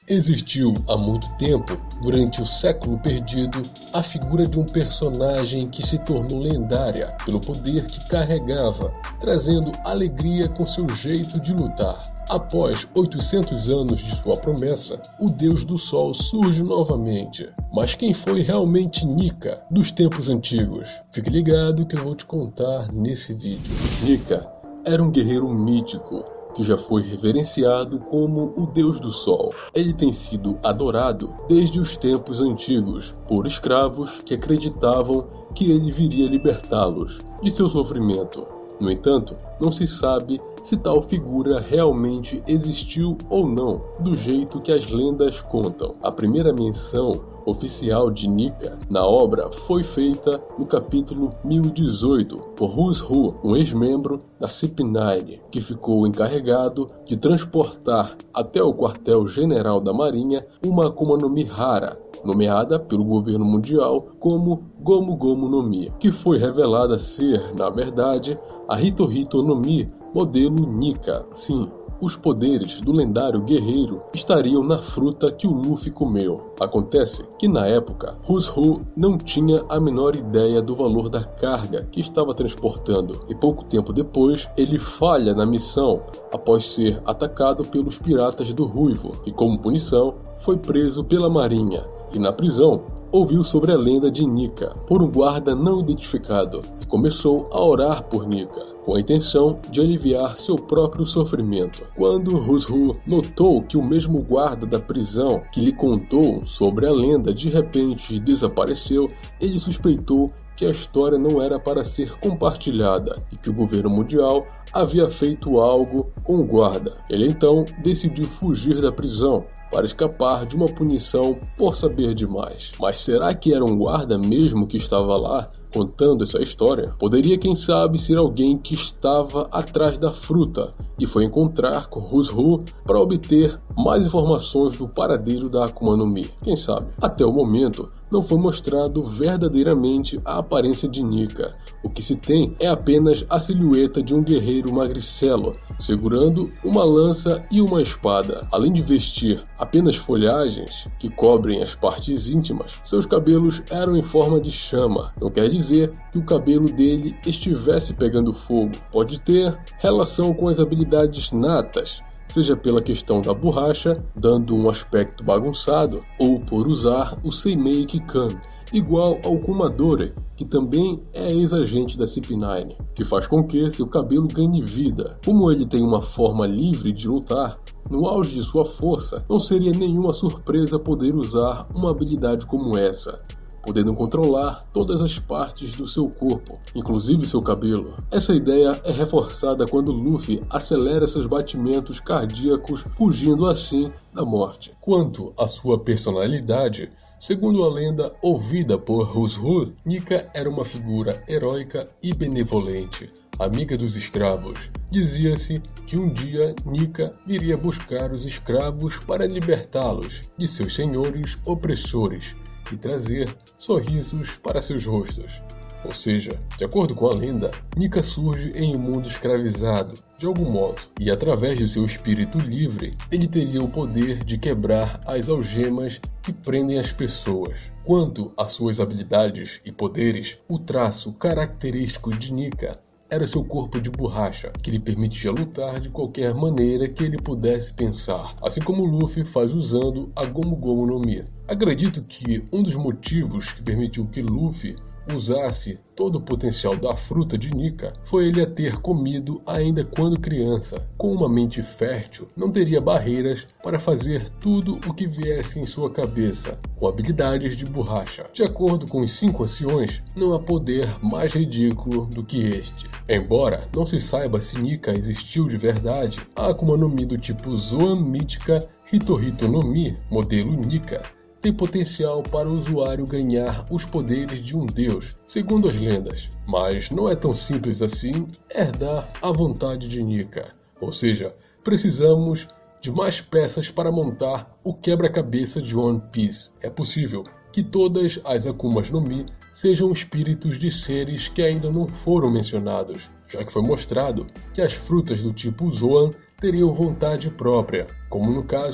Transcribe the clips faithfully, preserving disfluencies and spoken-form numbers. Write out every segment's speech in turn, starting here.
Existiu há muito tempo, durante o século perdido, a figura de um personagem que se tornou lendária pelo poder que carregava, trazendo alegria com seu jeito de lutar. Após oitocentos anos de sua promessa, o Deus do Sol surge novamente. Mas quem foi realmente Nika dos tempos antigos? Fique ligado que eu vou te contar nesse vídeo. Nika era um guerreiro mítico que já foi reverenciado como o Deus do Sol. Ele tem sido adorado desde os tempos antigos por escravos que acreditavam que ele viria libertá-los de seu sofrimento. No entanto, não se sabe se tal figura realmente existiu ou não, do jeito que as lendas contam. A primeira menção oficial de Nika na obra foi feita no capítulo mil e dezoito por Who's-Who, um ex-membro da C I P nove, que ficou encarregado de transportar até o quartel-general da Marinha uma Akuma no Mi rara, nomeada pelo governo mundial como Gomu Gomu no Mi, que foi revelada ser, na verdade, a Hito-Hito no Mi modelo Nika. Sim, os poderes do lendário guerreiro estariam na fruta que o Luffy comeu. Acontece que na época, Who's-Who não tinha a menor ideia do valor da carga que estava transportando, e pouco tempo depois ele falha na missão após ser atacado pelos piratas do Ruivo, e como punição foi preso pela marinha, e na prisão ouviu sobre a lenda de Nika por um guarda não identificado e começou a orar por Nika, com a intenção de aliviar seu próprio sofrimento. Quando Who's-Who notou que o mesmo guarda da prisão que lhe contou sobre a lenda de repente desapareceu, ele suspeitou que a história não era para ser compartilhada e que o governo mundial havia feito algo com o guarda. Ele então decidiu fugir da prisão para escapar de uma punição por saber demais. Mas será que era um guarda mesmo que estava lá contando essa história? Poderia, quem sabe, ser alguém que estava atrás da fruta e foi encontrar com Who's-Who para obter mais informações do paradeiro da Akuma no Mi. Quem sabe? Até o momento, não foi mostrado verdadeiramente a aparência de Nika. O que se tem é apenas a silhueta de um guerreiro magricelo, segurando uma lança e uma espada. Além de vestir apenas folhagens que cobrem as partes íntimas, seus cabelos eram em forma de chama. Não quer dizer que o cabelo dele estivesse pegando fogo. Pode ter relação com as habilidades natas, seja pela questão da borracha, dando um aspecto bagunçado, ou por usar o Seimei Kikan, igual ao Kumadori, que também é ex-agente da C I P nove, que faz com que seu cabelo ganhe vida. Como ele tem uma forma livre de lutar, no auge de sua força, não seria nenhuma surpresa poder usar uma habilidade como essa, podendo controlar todas as partes do seu corpo, inclusive seu cabelo. Essa ideia é reforçada quando Luffy acelera seus batimentos cardíacos, fugindo assim da morte. Quanto à sua personalidade, segundo a lenda ouvida por Who's-Who, Nika era uma figura heróica e benevolente, amiga dos escravos. Dizia-se que um dia Nika viria buscar os escravos para libertá-los de seus senhores opressores e trazer sorrisos para seus rostos. Ou seja, de acordo com a lenda, Nika surge em um mundo escravizado, de algum modo, e através de seu espírito livre, ele teria o poder de quebrar as algemas que prendem as pessoas. Quanto às suas habilidades e poderes, o traço característico de Nika era seu corpo de borracha, que lhe permitia lutar de qualquer maneira que ele pudesse pensar, assim como Luffy faz usando a Gomu Gomu no Mi. Acredito que um dos motivos que permitiu que Luffy usasse todo o potencial da fruta de Nika foi ele a ter comido ainda quando criança. Com uma mente fértil, não teria barreiras para fazer tudo o que viesse em sua cabeça, com habilidades de borracha. De acordo com os cinco anciões, não há poder mais ridículo do que este. Embora não se saiba se Nika existiu de verdade, a Akuma no Mi do tipo Zoan mítica Hito-Hito no Mi, modelo Nika, tem potencial para o usuário ganhar os poderes de um deus, segundo as lendas. Mas não é tão simples assim herdar a vontade de Nika. Ou seja, precisamos de mais peças para montar o quebra-cabeça de One Piece. É possível que todas as Akumas no Mi sejam espíritos de seres que ainda não foram mencionados, já que foi mostrado que as frutas do tipo Zoan teriam vontade própria, como no caso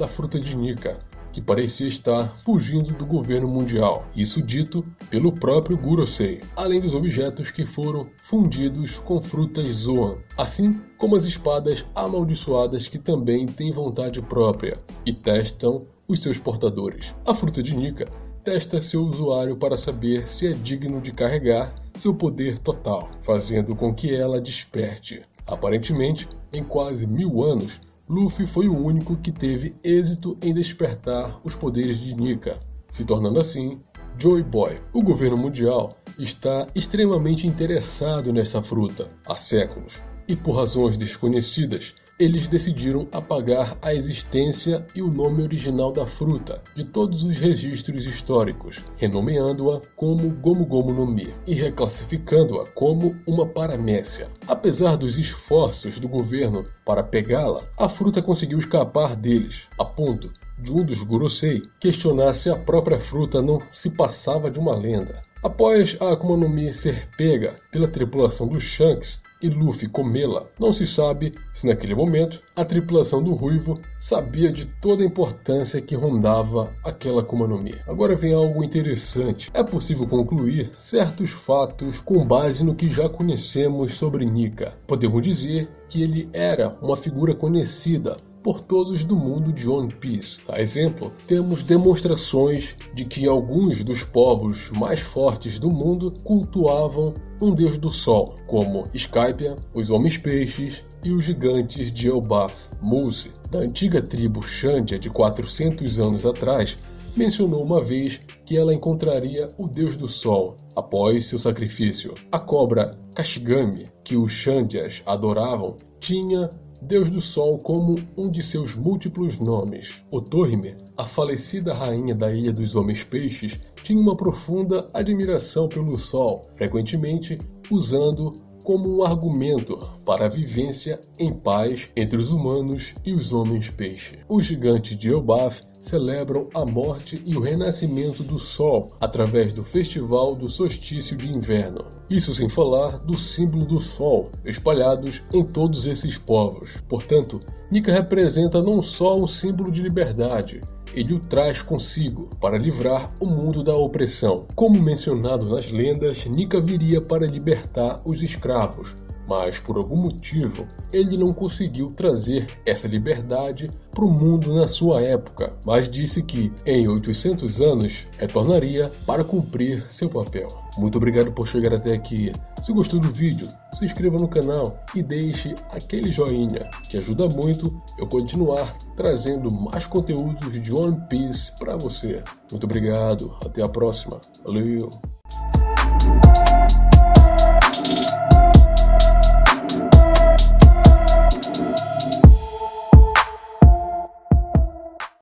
da fruta de Nika, que parecia estar fugindo do governo mundial. Isso dito pelo próprio Gurosei, além dos objetos que foram fundidos com frutas Zoan, assim como as espadas amaldiçoadas que também têm vontade própria e testam os seus portadores. A fruta de Nika testa seu usuário para saber se é digno de carregar seu poder total, fazendo com que ela desperte. Aparentemente, em quase mil anos, Luffy foi o único que teve êxito em despertar os poderes de Nika, se tornando assim Joy Boy. O governo mundial está extremamente interessado nessa fruta há séculos, e por razões desconhecidas, eles decidiram apagar a existência e o nome original da fruta de todos os registros históricos, renomeando-a como Gomu Gomu no Mi e reclassificando-a como uma paramécia. Apesar dos esforços do governo para pegá-la, a fruta conseguiu escapar deles, a ponto de um dos Gurosei questionar se a própria fruta não se passava de uma lenda. Após a Akuma no Mi ser pega pela tripulação do Shanks e Luffy comê-la, não se sabe se naquele momento a tripulação do Ruivo sabia de toda a importância que rondava aquela Akuma no Mi. Agora vem algo interessante. É possível concluir certos fatos com base no que já conhecemos sobre Nika. Podemos dizer que ele era uma figura conhecida por todos do mundo de One Piece. A exemplo, temos demonstrações de que alguns dos povos mais fortes do mundo cultuavam um deus do sol, como Skypiea, os Homens-Peixes e os gigantes de Elbaf. Mousse, da antiga tribo Xandia de quatrocentos anos atrás, mencionou uma vez que ela encontraria o deus do sol após seu sacrifício. A cobra Kashigami, que os Xandias adoravam, tinha Deus do Sol como um de seus múltiplos nomes. Otohime, a falecida rainha da Ilha dos Homens-Peixes, tinha uma profunda admiração pelo Sol, frequentemente usando como um argumento para a vivência em paz entre os humanos e os homens-peixe. Os gigantes de Elbaf celebram a morte e o renascimento do Sol através do festival do solstício de inverno. Isso sem falar do símbolo do Sol, espalhados em todos esses povos. Portanto, Nika representa não só um símbolo de liberdade, ele o traz consigo para livrar o mundo da opressão. Como mencionado nas lendas, Nika viria para libertar os escravos, mas por algum motivo ele não conseguiu trazer essa liberdade para o mundo na sua época, mas disse que em oitocentos anos retornaria para cumprir seu papel. Muito obrigado por chegar até aqui. Se gostou do vídeo, se inscreva no canal e deixe aquele joinha, que ajuda muito eu continuar trazendo mais conteúdos de One Piece para você. Muito obrigado, até a próxima. Valeu!